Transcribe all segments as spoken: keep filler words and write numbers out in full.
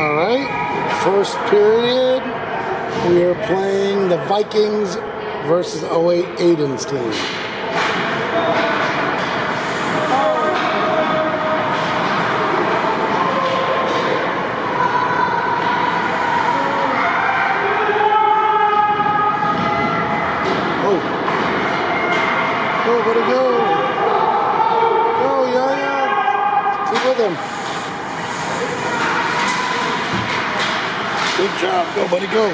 All right, first period, we are playing the Vikings versus oh eight Aiden's team. Oh, where'd he go? Go, Yaya. Keep with him. Good job. Go, buddy, go.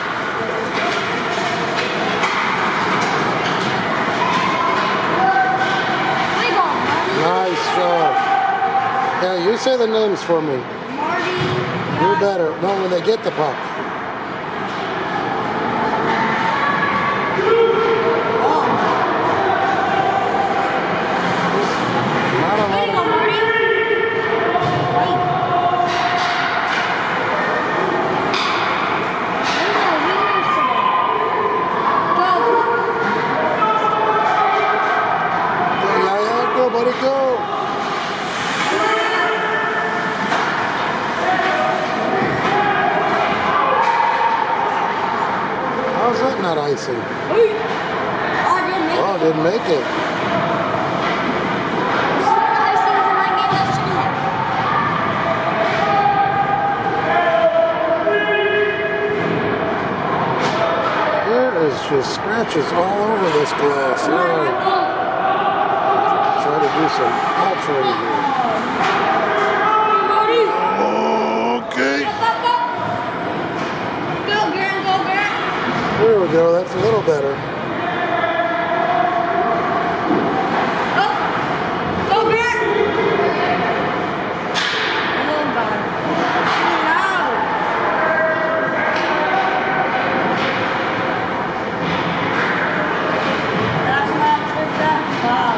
Nice job. Yeah, you say the names for me. Marty. You're better. No, when they get the puck. Not a lot of... Let it go. How's that not icing? Oh, didn't make oh, it. didn't make it. There is just scratches all over this glass. Yeah. Try to do some altering here. Okay. Go, Grant, go, Grant. There we go. That's a little better. Go, go, Grant. Oh, God. No. That's not true. That's bad.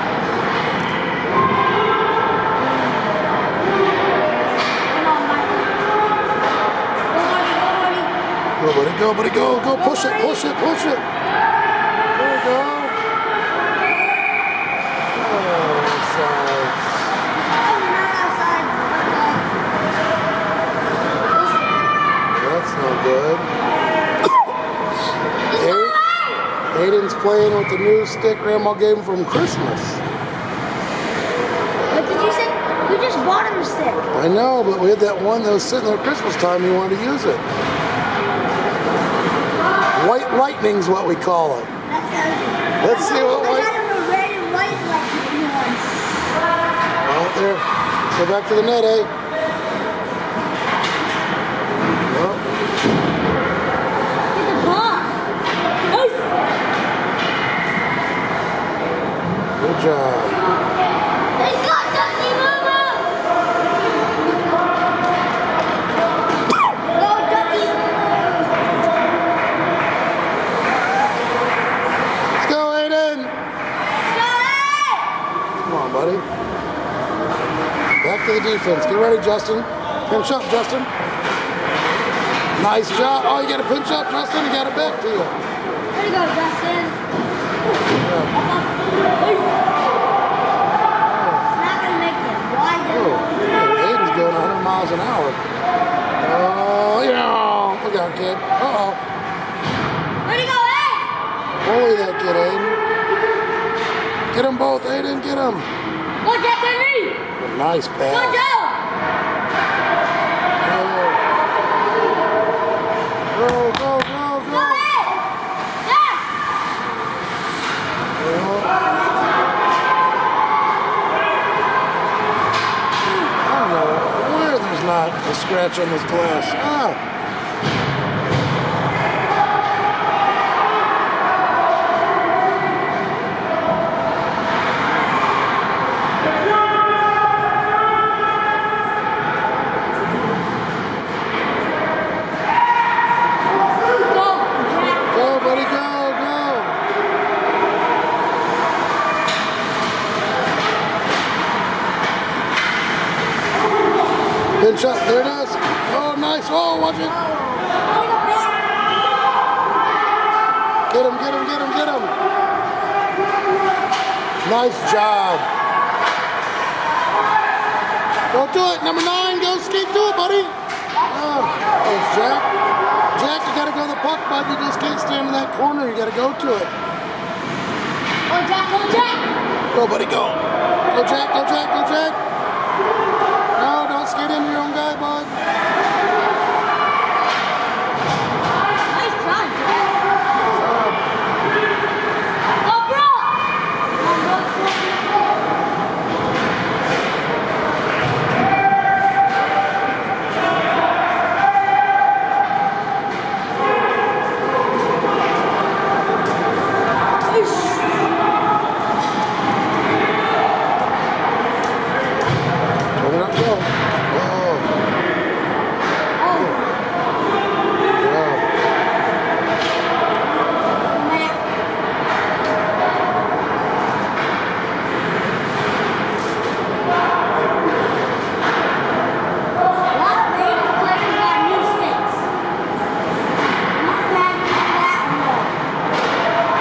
Go, buddy, go, buddy, go, go, push it, push it, push it. There we go. Oh, offside. That's no good. Aiden's playing with the new stick Grandma gave him from Christmas. What did you say? You just bought him a stick. I know, but we had that one that was sitting there at Christmas time. He wanted to use it. White lightning's what we call it. Let's see what white. I got him a red and white lightning once. Right there. Go back to the net, eh? Oh. Get the ball. Good job. Let's go, Dusty Mama. Go, Dusty Mama. Let's go, Aiden. Come on, buddy. Back to the defense. Get ready, Justin. Pinch up, Justin. Nice job. Oh, you got to pinch up, Justin. You got it back to you. There you go, Justin. Yeah. Not gonna make it. Why did Oh, yeah, Aiden's going one hundred miles an hour. Oh, yeah. Look out, kid. Uh-oh. Where'd he go, hey? Bully that kid, Aiden. Get them both, Aiden. Get them. Go, Justin. Nice Go, pass. Joe. Go, go, go, go. Go, hey. Yeah. I don't know where there's not a scratch on this glass. Ah. Go, buddy, go, go. Good shot. There it is. Oh, nice. Oh, watch it. Get him, get him, get him, get him. Nice job. Go do it. Number nine, go skate to it, buddy. Oh, there's Jack. Jack, you gotta go to the puck, bud. You just can't stand in that corner. You gotta go to it. Go, Jack, go, Jack. Go, buddy, go. Go, Jack, go, Jack, go, Jack. No, don't skate into your own guy, bud. Nice try, Jack. Go, bro. Come on, bro. Turn it up, go. Oh. Oh, Yeah. man. What made the players have new sticks? Not bad on that one.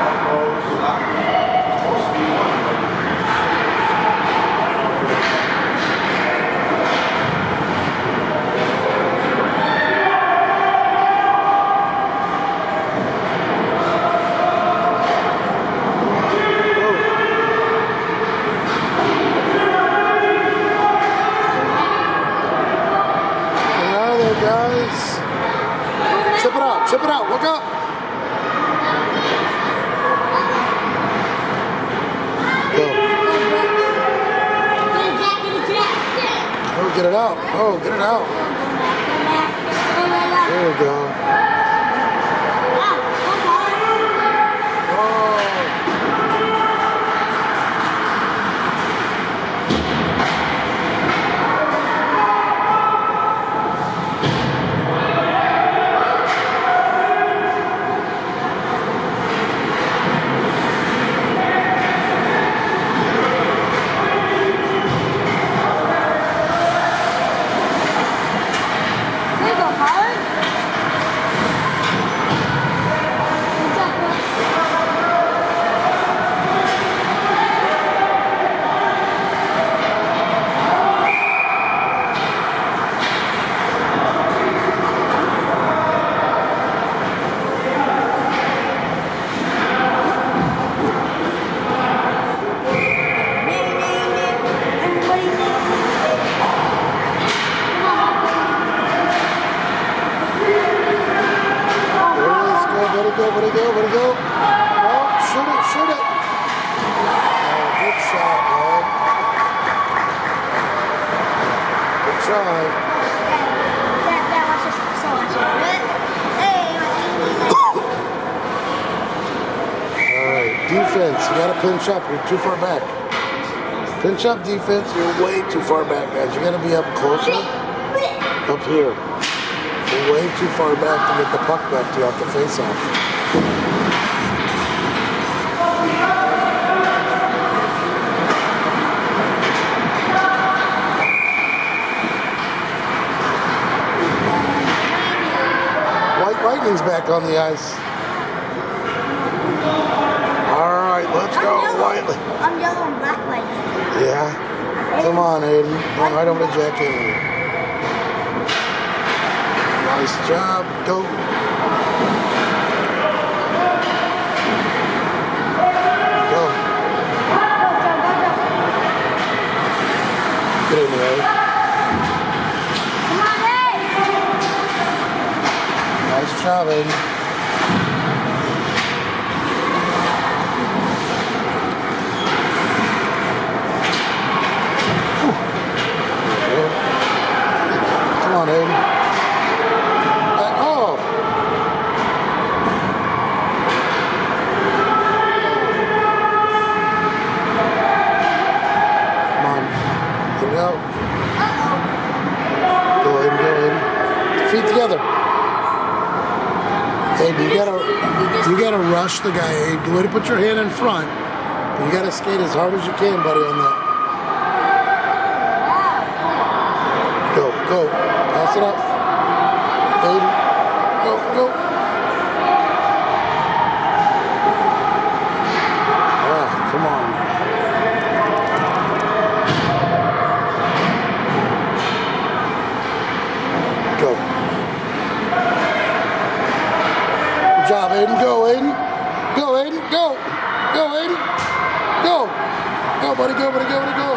Get out of there, guys. Chip it out, chip it out. Look up. Go. Get it, Jack, get it, Jack. Oh, get it out. Oh, get it out. There we go. Oh. There you go, Colin. Good job, bro. Everybody, There it is. Go, buddy, go, buddy, go, buddy, go. Oh, shoot it, shoot it. Oh, good shot, bud. Good try. Dad, Dad, watch this. So watch it. Hey, All right, defense. You got to pinch up. You're too far back. Pinch up, defense. You're way too far back, guys. You got to be up closer. Up here. You're way too far back to get the puck back to you off the face-off. White Lightning's back on the ice. All right, let's go, White Lightning. I'm yellow and black lightning. Yeah. Come on, Aiden. Run right over to Jack Henry. Nice job. Go. Go. Get in there. Come on, hey! Nice job, Aiden. Come on, Aiden. Uh, oh! Come on. Get it out. Go Aiden, go Aiden. Feet together. Aiden, you gotta, you gotta rush the guy, Aiden. You gotta put your hand in front. You gotta skate as hard as you can, buddy, on that. Go, go. Pass it up. Aiden. Go, go. Ah, come on. Aiden, go, Aiden. Go, Aiden, go. Go, Aiden. Go. Go, buddy, go, buddy, go, buddy, go.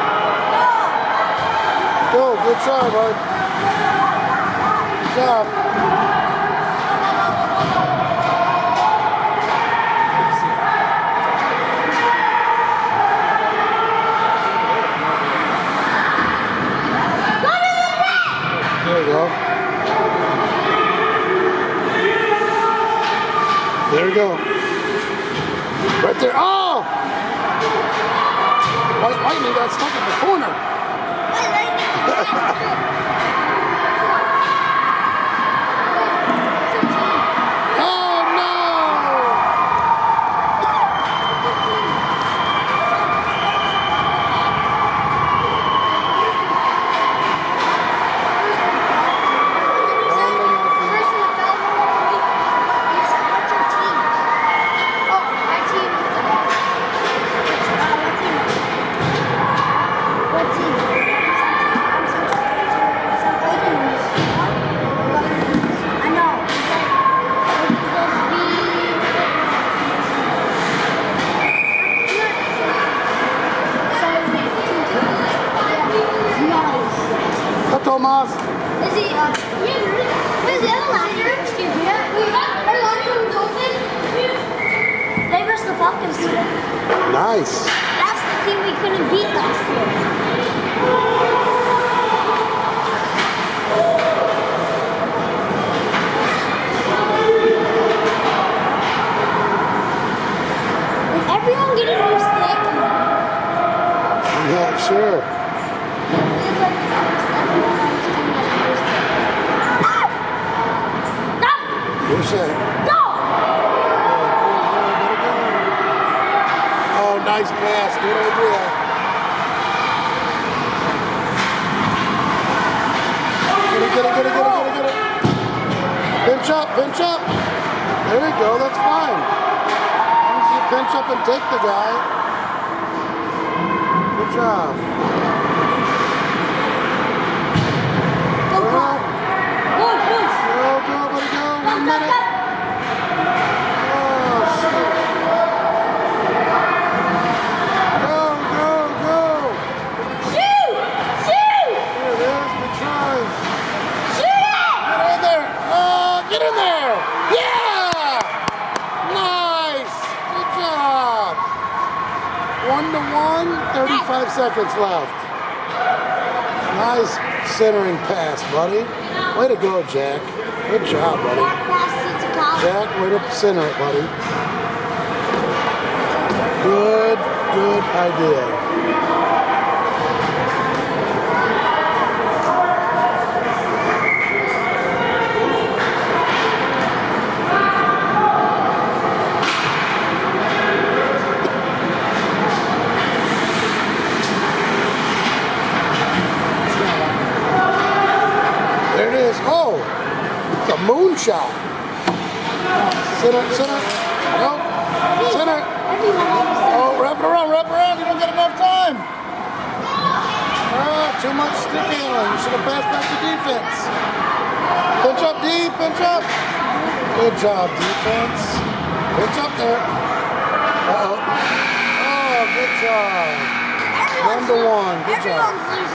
Go, good try, bud. Good job. There you go. There we go. Right there. Oh! White Lightning got stuck in the corner. Oh no! Tomas. Is he, uh, where's the other locker? Excuse me. Our locker room's open. They versus the Falcons today. Nice. That's the team we couldn't beat last year. Is everyone getting a new stick? I'm not sure. What's that? Go! Oh, nice pass. Good idea. Get it, get it, get it, get it, get it, get it. Pinch up, pinch up. There we go, that's fine. As long as you pinch up and take the guy. Good job. Go, go. Go, go. Go, go, buddy, go. One minute. Oh, shit. Go, go, go. Shoot! Shoot! Here it is, good try. Shoot it! Get in there. Oh, get in there. Yeah! Nice. Good job. One to one, thirty-five seconds left. Nice centering pass, buddy. Way to go, Jack. Good job, buddy. Jack, way to center it, buddy. Good, good idea. There it is. Oh, it's a moonshot. Center, center. Nope. Center. Oh, wrap it around, wrap it around. You don't get enough time. Oh, too much stick handling. You should have passed back to defense. Pinch up, D. Pinch up. Good job, defense. Pinch up there. Uh-oh. Oh, good job. One to one. Good job.